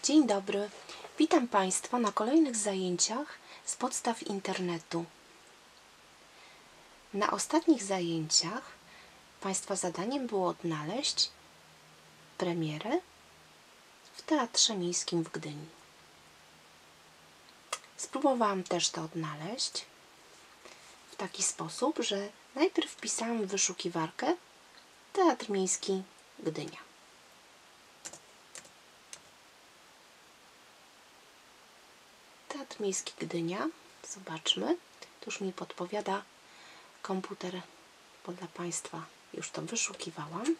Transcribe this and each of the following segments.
Dzień dobry, witam Państwa na kolejnych zajęciach z podstaw internetu. Na ostatnich zajęciach Państwa zadaniem było odnaleźć premierę w Teatrze Miejskim w Gdyni. Spróbowałam też to odnaleźć w taki sposób, że najpierw wpisałam w wyszukiwarkę Teatr Miejski Gdynia. Teatr Miejski Gdynia, zobaczmy, tu już mi podpowiada komputer, bo dla Państwa już to wyszukiwałam.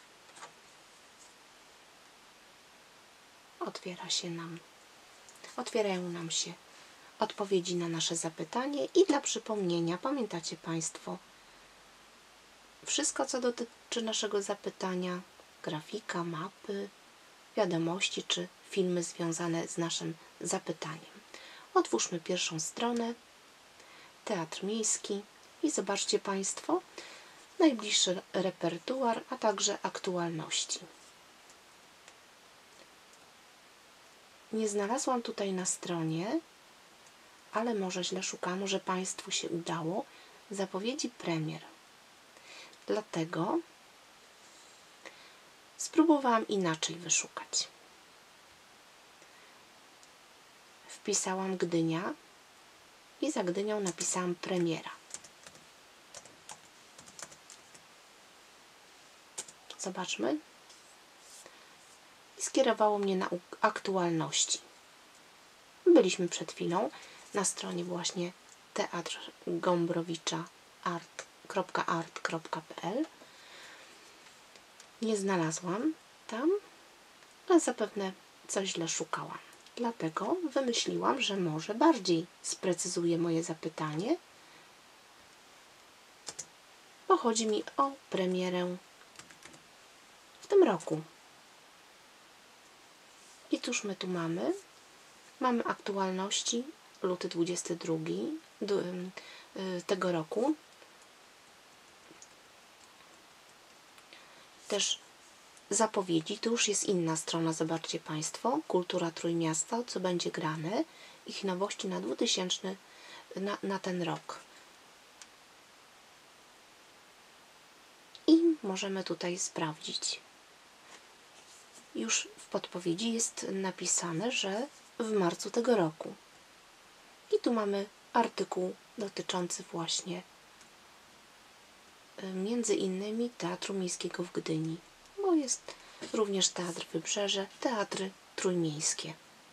Otwierają nam się odpowiedzi na nasze zapytanie i dla przypomnienia, pamiętacie Państwo, wszystko co dotyczy naszego zapytania, grafika, mapy, wiadomości czy filmy związane z naszym zapytaniem. Otwórzmy pierwszą stronę, Teatr Miejski i zobaczcie Państwo najbliższy repertuar, a także aktualności. Nie znalazłam tutaj na stronie, ale może źle szukam, może Państwu się udało, zapowiedzi premier. Dlatego spróbowałam inaczej wyszukać. Wpisałam Gdynia i za Gdynią napisałam premiera. Zobaczmy. I skierowało mnie na aktualności. Byliśmy przed chwilą na stronie właśnie Teatr Gombrowicza art.art.pl. Nie znalazłam tam, ale zapewne coś źle szukałam. Dlatego wymyśliłam, że może bardziej sprecyzuję moje zapytanie, bo chodzi mi o premierę w tym roku. I cóż my tu mamy? Mamy aktualności, luty 22 tego roku. Też zapowiedzi, tu już jest inna strona, zobaczcie Państwo, Kultura Trójmiasta, co będzie grane, ich nowości na 2000, na ten rok. I możemy tutaj sprawdzić. Już w podpowiedzi jest napisane, że w marcu tego roku. I tu mamy artykuł dotyczący właśnie między innymi Teatru Miejskiego w Gdyni, bo jest również Teatr Wybrzeże, teatry trójmiejskie.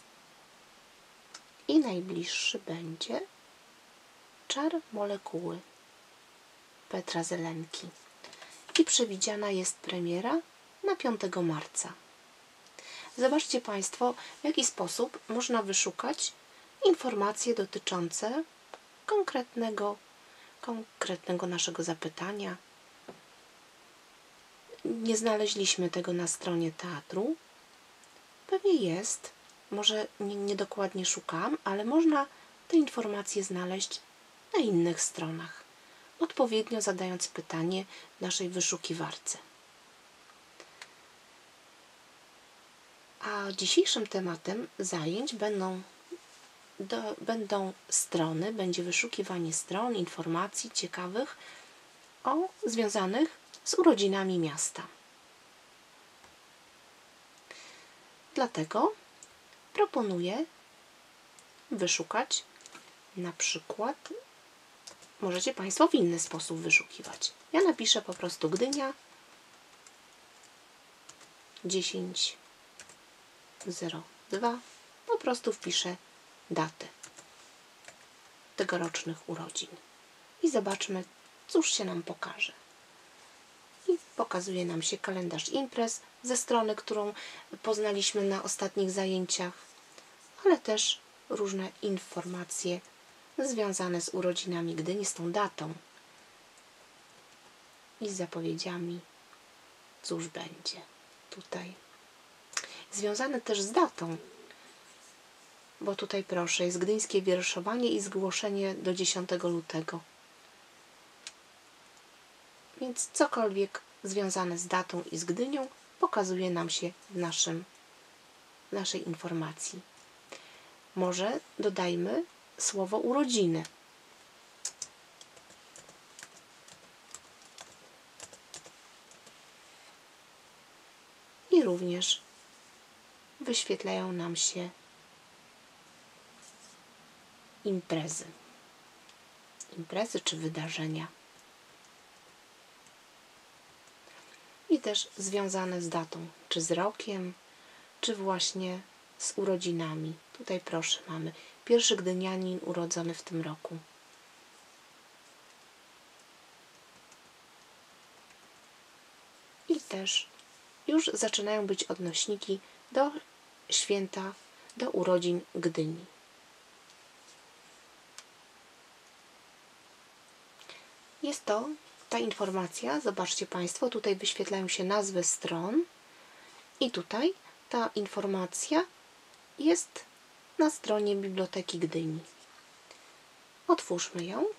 I najbliższy będzie Czar molekuły Petra Zelenki. I przewidziana jest premiera na 5 marca. Zobaczcie Państwo, w jaki sposób można wyszukać informacje dotyczące konkretnego naszego zapytania. Nie znaleźliśmy tego na stronie teatru. Pewnie jest, może niedokładnie szukam, ale można te informacje znaleźć na innych stronach, odpowiednio zadając pytanie w naszej wyszukiwarce. A dzisiejszym tematem zajęć będą strony, będzie wyszukiwanie stron, informacji ciekawych związanych z urodzinami miasta. Dlatego proponuję wyszukać na przykład, możecie Państwo w inny sposób wyszukiwać. Ja napiszę po prostu Gdynia 10.02, po prostu wpiszę datę tegorocznych urodzin i zobaczmy, cóż się nam pokaże. I pokazuje nam się kalendarz imprez ze strony, którą poznaliśmy na ostatnich zajęciach, ale też różne informacje związane z urodzinami Gdyni, z tą datą i z zapowiedziami, cóż będzie tutaj. Związane też z datą, bo tutaj proszę, jest gdyńskie wierszowanie i zgłoszenie do 10 lutego. Więc cokolwiek związane z datą i z Gdynią pokazuje nam się w naszym naszej informacji. Może dodajmy słowo urodziny. I również wyświetlają nam się imprezy czy wydarzenia. I też związane z datą, czy z rokiem, czy właśnie z urodzinami. Tutaj proszę, mamy pierwszy gdynianin urodzony w tym roku. I też już zaczynają być odnośniki do święta, do urodzin Gdyni. Jest to ta informacja, zobaczcie Państwo, tutaj wyświetlają się nazwy stron i tutaj ta informacja jest na stronie Biblioteki Gdyni. Otwórzmy ją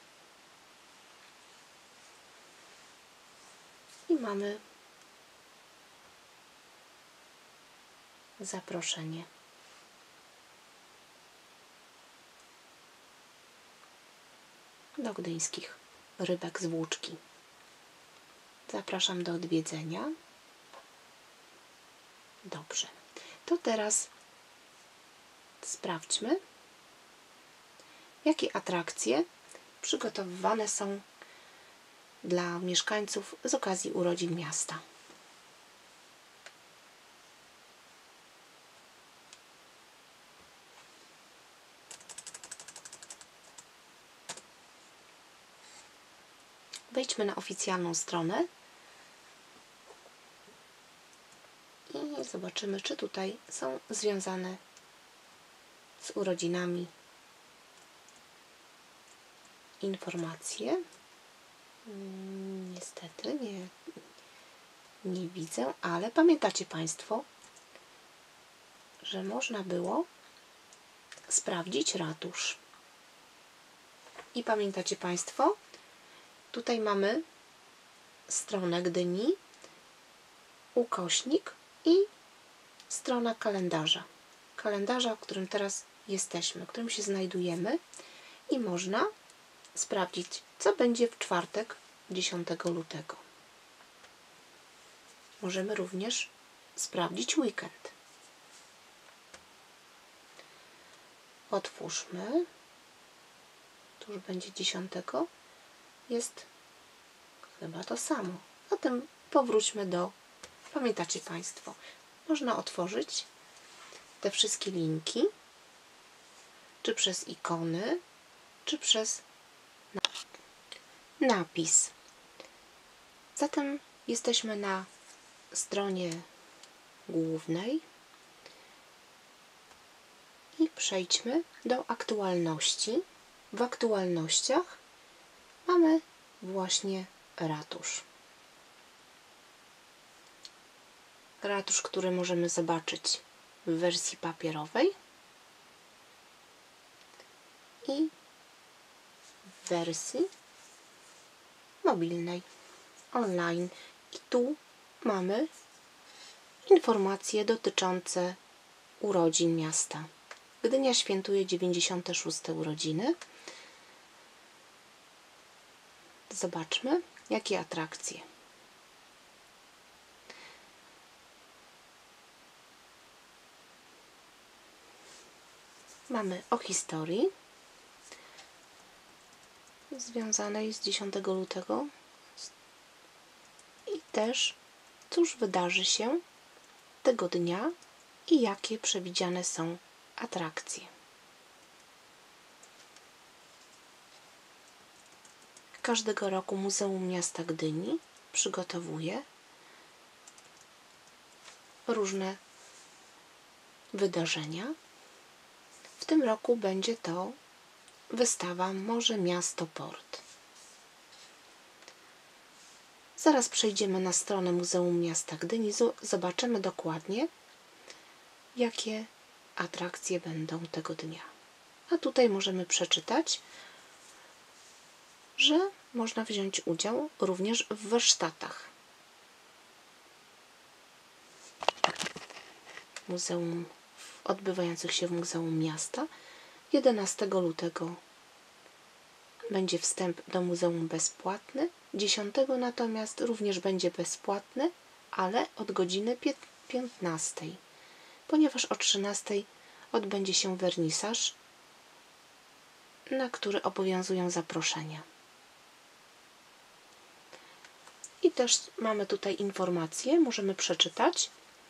i mamy zaproszenie. Do gdyńskich rybek z Włóczki. Zapraszam do odwiedzenia. Dobrze. To teraz sprawdźmy, jakie atrakcje przygotowywane są dla mieszkańców z okazji urodzin miasta. Wejdźmy na oficjalną stronę i zobaczymy, czy tutaj są związane z urodzinami informacje. Niestety nie widzę, ale pamiętacie Państwo, że można było sprawdzić ratusz. I pamiętacie Państwo, tutaj mamy stronę Gdyni, ukośnik i strona kalendarza. Kalendarza, w którym teraz jesteśmy, w którym się znajdujemy i można sprawdzić, co będzie w czwartek 10 lutego. Możemy również sprawdzić weekend. Otwórzmy. Tu już będzie 10. Jest chyba to samo. Zatem powróćmy do... Pamiętacie Państwo, można otworzyć te wszystkie linki, czy przez ikony, czy przez napis. Zatem jesteśmy na stronie głównej i przejdźmy do aktualności. W aktualnościach mamy właśnie ratusz. Ratusz, który możemy zobaczyć w wersji papierowej i w wersji mobilnej, online. I tu mamy informacje dotyczące urodzin miasta. Gdynia świętuje 96. urodziny. Zobaczmy, jakie atrakcje. Mamy o historii związanej z 10 lutego i też cóż wydarzy się tego dnia i jakie przewidziane są atrakcje. Każdego roku Muzeum Miasta Gdyni przygotowuje różne wydarzenia. W tym roku będzie to wystawa Morze, Miasto, Port. Zaraz przejdziemy na stronę Muzeum Miasta Gdyni, zobaczymy dokładnie, jakie atrakcje będą tego dnia. A tutaj możemy przeczytać, że można wziąć udział również w warsztatach. odbywających się w Muzeum Miasta. 11 lutego będzie wstęp do muzeum bezpłatny, 10 natomiast również będzie bezpłatny, ale od godziny 15, ponieważ o 13 odbędzie się wernisaż, na który obowiązują zaproszenia. I też mamy tutaj informację, możemy przeczytać,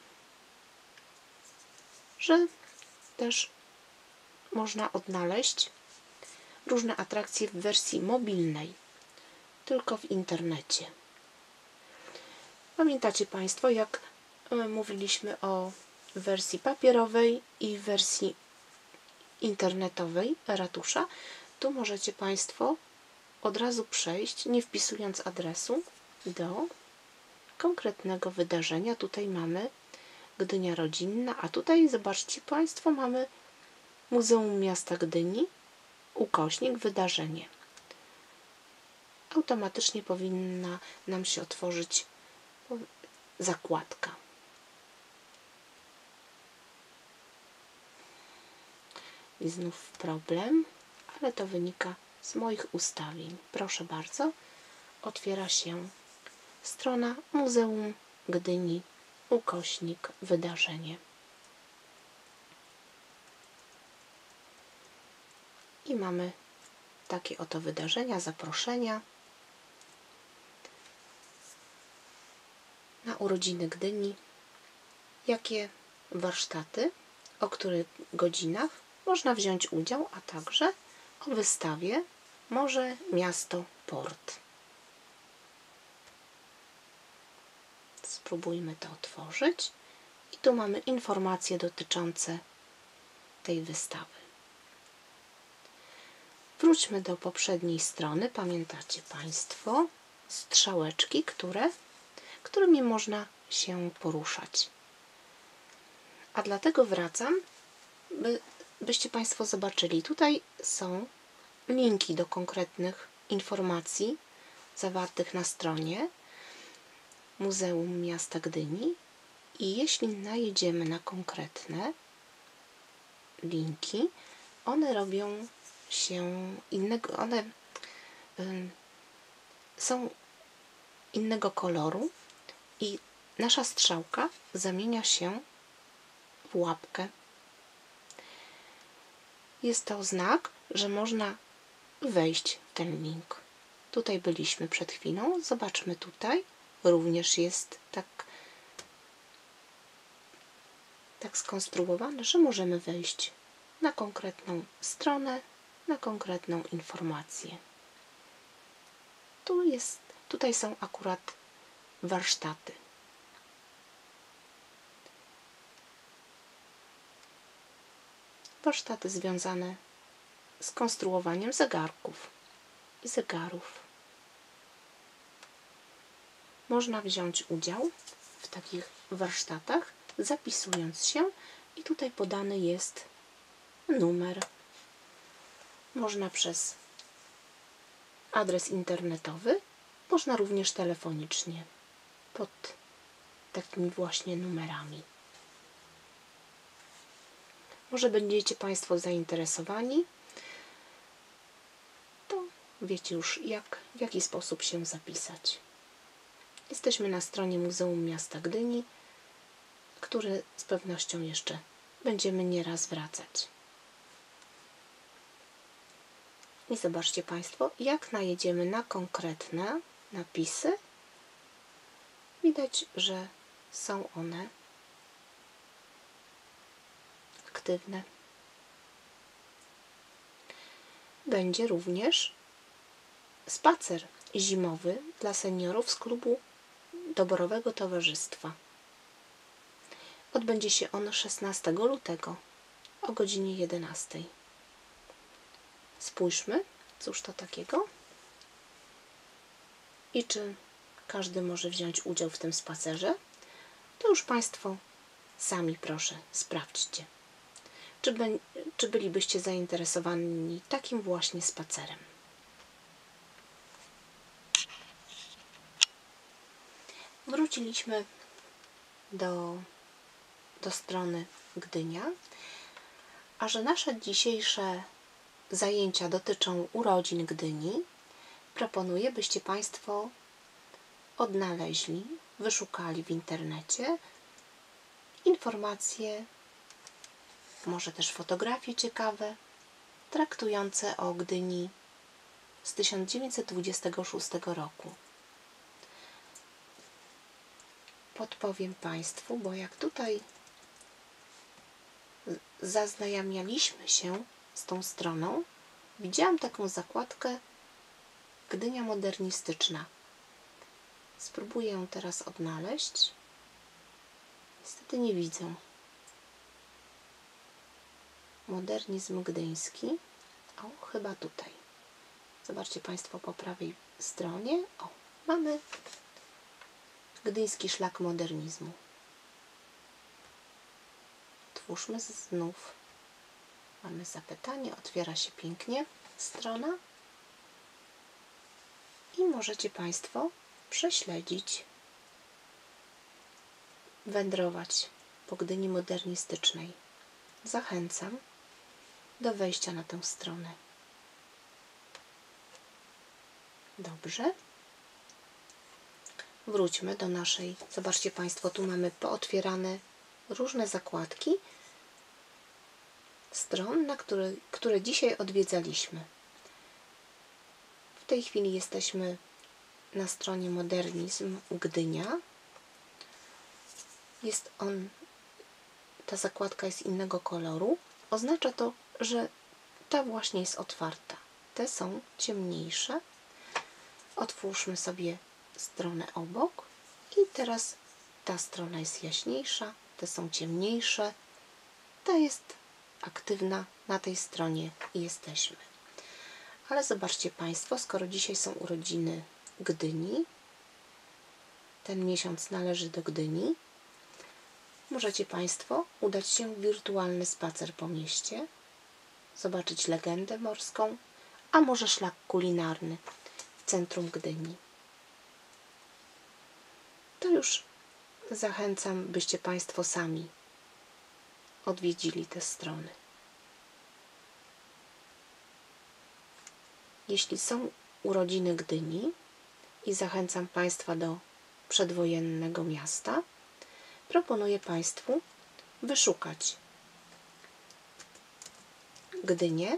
że też można odnaleźć różne atrakcje w wersji mobilnej, tylko w internecie. Pamiętacie Państwo, jak mówiliśmy o wersji papierowej i wersji internetowej ratusza? Tu możecie Państwo od razu przejść, nie wpisując adresu, do konkretnego wydarzenia. Tutaj mamy Gdynia Rodzinna, a tutaj zobaczcie Państwo, mamy Muzeum Miasta Gdyni, wydarzenie. Automatycznie powinna nam się otworzyć zakładka. I znów problem, ale to wynika z moich ustawień. Proszę bardzo, otwiera się strona Muzeum Gdyni, wydarzenie. I mamy takie oto wydarzenia, zaproszenia na urodziny Gdyni, jakie warsztaty, o których godzinach można wziąć udział, a także o wystawie Morze, Miasto, Port. Spróbujmy to otworzyć. I tu mamy informacje dotyczące tej wystawy. Wróćmy do poprzedniej strony. Pamiętacie Państwo strzałeczki, którymi można się poruszać. A dlatego wracam, byście Państwo zobaczyli. Tutaj są linki do konkretnych informacji zawartych na stronie Muzeum Miasta Gdyni i jeśli najedziemy na konkretne linki, one robią się innego, one są innego koloru i nasza strzałka zamienia się w łapkę. Jest to znak, że można wejść w ten link. Tutaj byliśmy przed chwilą. Zobaczmy tutaj. Również jest tak skonstruowane, że możemy wejść na konkretną stronę, na konkretną informację. Tutaj są akurat warsztaty. Warsztaty związane z konstruowaniem zegarków i zegarów. Można wziąć udział w takich warsztatach, zapisując się i tutaj podany jest numer. Można przez adres internetowy, można również telefonicznie pod takimi właśnie numerami. Może będziecie Państwo zainteresowani, to wiecie już w jaki sposób się zapisać. Jesteśmy na stronie Muzeum Miasta Gdyni, który z pewnością jeszcze będziemy nieraz wracać. I zobaczcie Państwo, jak najedziemy na konkretne napisy, widać, że są one aktywne. Będzie również spacer zimowy dla seniorów z klubu Doborowego Towarzystwa. Odbędzie się on 16 lutego o godzinie 11. Spójrzmy, cóż to takiego i czy każdy może wziąć udział w tym spacerze. To już Państwo sami proszę sprawdźcie, czy bylibyście zainteresowani takim właśnie spacerem. Wróciliśmy do strony Gdynia, a że nasze dzisiejsze zajęcia dotyczą urodzin Gdyni, proponuję, byście Państwo odnaleźli, wyszukali w internecie informacje, może też fotografie ciekawe, traktujące o Gdyni z 1926 roku. Podpowiem Państwu, bo jak tutaj zaznajamialiśmy się z tą stroną, widziałam taką zakładkę Gdynia modernistyczna. Spróbuję ją teraz odnaleźć. Niestety nie widzę. Modernizm gdyński. O, chyba tutaj. Zobaczcie Państwo po prawej stronie. O, mamy Gdyński szlak modernizmu. Otwórzmy znów. Mamy zapytanie, otwiera się pięknie strona i możecie Państwo prześledzić, wędrować po Gdyni modernistycznej. Zachęcam do wejścia na tę stronę. Dobrze. Wróćmy do naszej. Zobaczcie Państwo, tu mamy pootwierane różne zakładki stron, które dzisiaj odwiedzaliśmy. W tej chwili jesteśmy na stronie Modernizm Gdynia. Ta zakładka jest innego koloru. Oznacza to, że ta właśnie jest otwarta. Te są ciemniejsze. Otwórzmy sobie stronę obok i teraz ta strona jest jaśniejsza, te są ciemniejsze, ta jest aktywna, na tej stronie jesteśmy. Ale zobaczcie Państwo, skoro dzisiaj są urodziny Gdyni, ten miesiąc należy do Gdyni, możecie Państwo udać się w wirtualny spacer po mieście, zobaczyć legendę morską, a może szlak kulinarny w centrum Gdyni. To już zachęcam, byście Państwo sami odwiedzili te strony. Jeśli są urodziny Gdyni i zachęcam Państwa do przedwojennego miasta, proponuję Państwu wyszukać Gdynię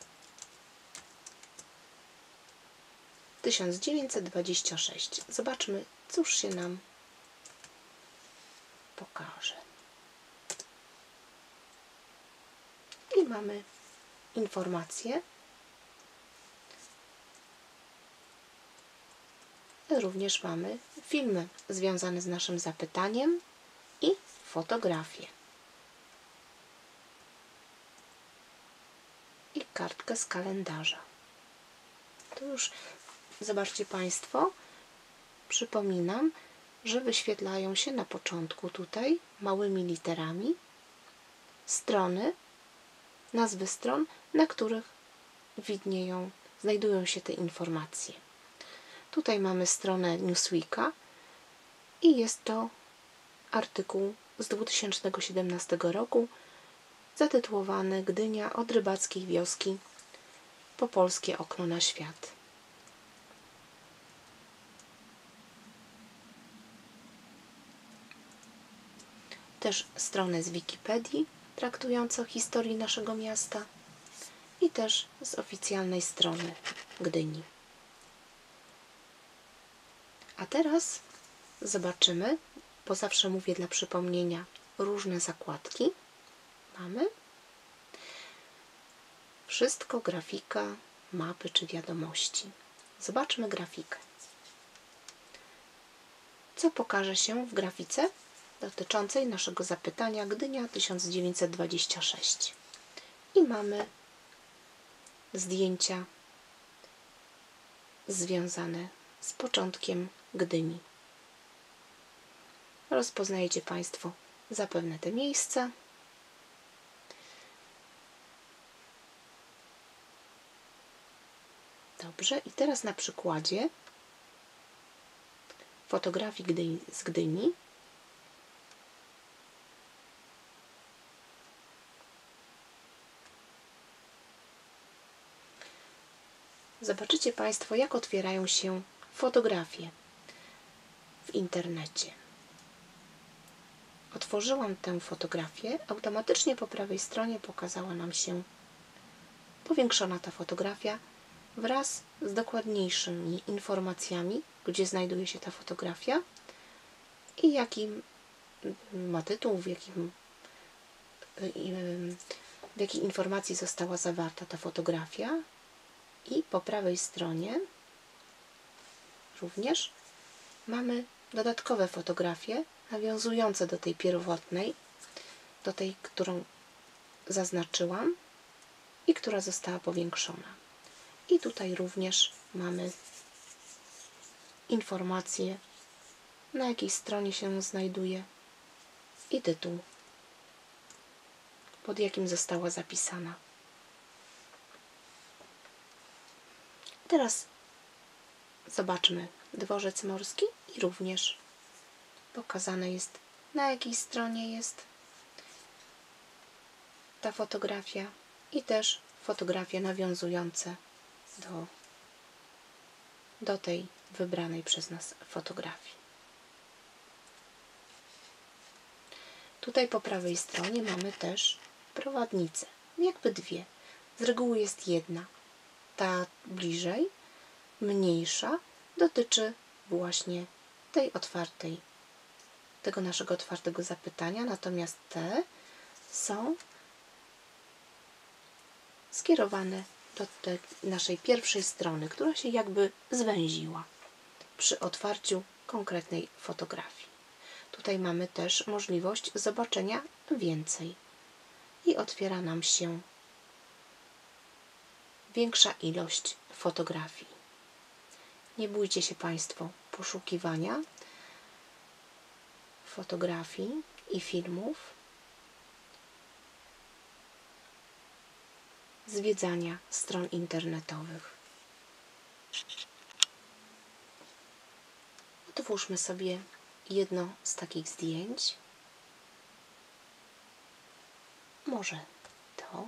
1926. Zobaczmy, cóż się nam pokaże. I mamy informacje. Również mamy filmy związane z naszym zapytaniem i fotografie. I kartkę z kalendarza. To już zobaczcie Państwo, przypominam, że wyświetlają się na początku tutaj małymi literami strony, nazwy stron, na których znajdują się te informacje. Tutaj mamy stronę Newsweeka i jest to artykuł z 2017 roku zatytułowany Gdynia od rybackiej wioski po polskie okno na świat. Też stronę z Wikipedii traktującą o historii naszego miasta i też z oficjalnej strony Gdyni. A teraz zobaczymy, bo zawsze mówię dla przypomnienia, różne zakładki. Mamy wszystko, grafika, mapy czy wiadomości. Zobaczmy grafikę. Co pokaże się w grafice dotyczącej naszego zapytania Gdynia 1926. I mamy zdjęcia związane z początkiem Gdyni. Rozpoznajecie Państwo zapewne te miejsca. Dobrze, i teraz na przykładzie fotografii z Gdyni zobaczycie Państwo, jak otwierają się fotografie w internecie. Otworzyłam tę fotografię, automatycznie po prawej stronie pokazała nam się powiększona ta fotografia wraz z dokładniejszymi informacjami, gdzie znajduje się ta fotografia i jaki ma tytuł, w jakiej informacji została zawarta ta fotografia. I po prawej stronie również mamy dodatkowe fotografie nawiązujące do tej pierwotnej, do tej, którą zaznaczyłam i która została powiększona. I tutaj również mamy informację, na jakiej stronie się znajduje i tytuł, pod jakim została zapisana. Teraz zobaczmy dworzec morski i również pokazane jest, na jakiej stronie jest ta fotografia i też fotografie nawiązujące do tej wybranej przez nas fotografii. Tutaj po prawej stronie mamy też prowadnicę, jakby dwie. Z reguły jest jedna. Ta bliżej, mniejsza, dotyczy właśnie tego naszego otwartego zapytania, natomiast te są skierowane do tej naszej pierwszej strony, która się jakby zwęziła przy otwarciu konkretnej fotografii. Tutaj mamy też możliwość zobaczenia więcej i otwiera nam się większa ilość fotografii. Nie bójcie się Państwo poszukiwania fotografii i filmów, zwiedzania stron internetowych. Otwórzmy sobie jedno z takich zdjęć. Może to.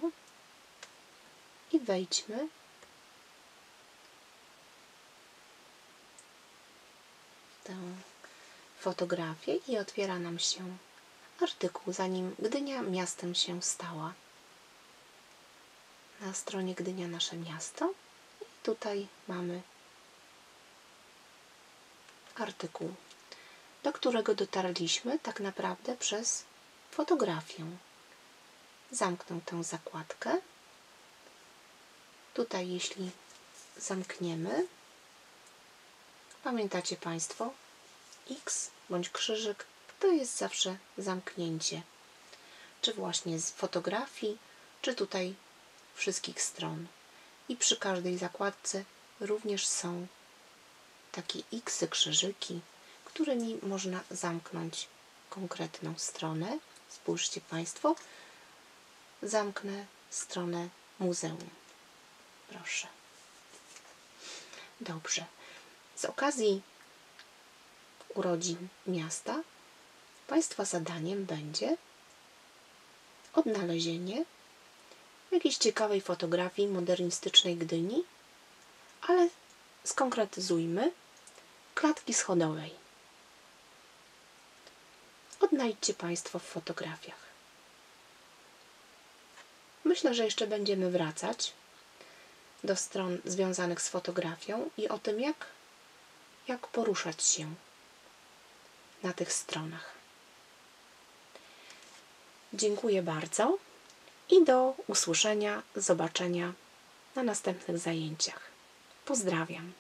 I wejdźmy w tę fotografię i otwiera nam się artykuł, zanim Gdynia miastem się stała. Na stronie Gdynia nasze miasto. I tutaj mamy artykuł, do którego dotarliśmy tak naprawdę przez fotografię. Zamknę tę zakładkę. Tutaj jeśli zamkniemy, pamiętacie Państwo, X bądź krzyżyk to jest zawsze zamknięcie, czy właśnie z fotografii, czy tutaj wszystkich stron. I przy każdej zakładce również są takie X, krzyżyki, którymi można zamknąć konkretną stronę. Spójrzcie Państwo, zamknę stronę muzeum. Proszę. Dobrze. Z okazji urodzin miasta Państwa zadaniem będzie odnalezienie jakiejś ciekawej fotografii modernistycznej Gdyni, ale skonkretyzujmy, klatki schodowej. Odnajdźcie Państwo w fotografiach. Myślę, że jeszcze będziemy wracać do stron związanych z fotografią i o tym, jak poruszać się na tych stronach. Dziękuję bardzo i do usłyszenia, zobaczenia na następnych zajęciach. Pozdrawiam.